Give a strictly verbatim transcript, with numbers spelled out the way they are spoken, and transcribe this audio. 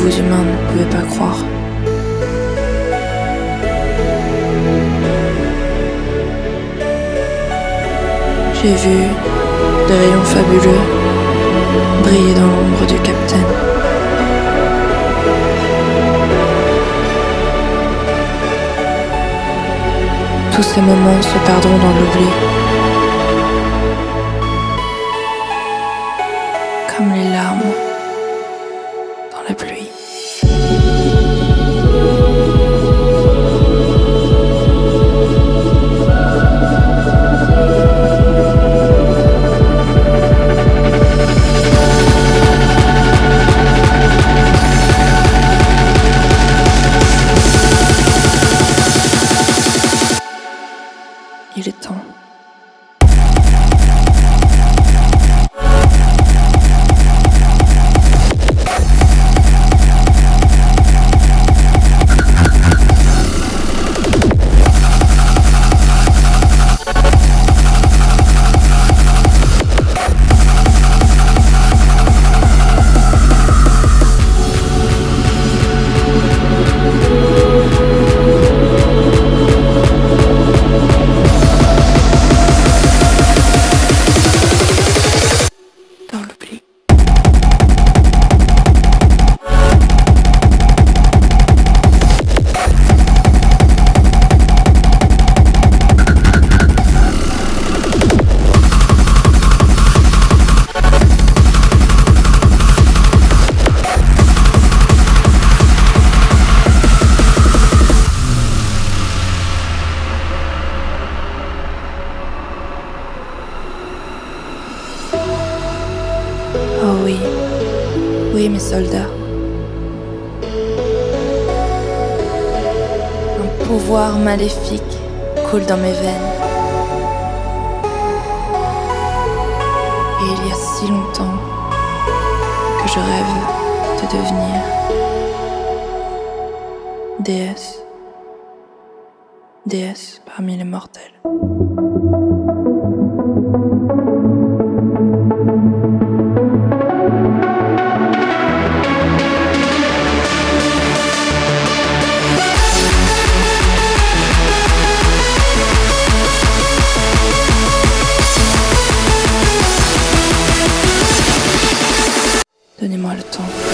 vos humains ne pouvaient pas croire. J'ai vu des rayons fabuleux briller dans l'ombre du capitaine. Tous ces moments se perdront dans l'oubli, comme les larmes dans la pluie. Il est temps. Oh oui, oui mes soldats. Un pouvoir maléfique coule dans mes veines. Et il y a si longtemps que je rêve de devenir déesse, déesse parmi les mortels. Donnez-moi le temps.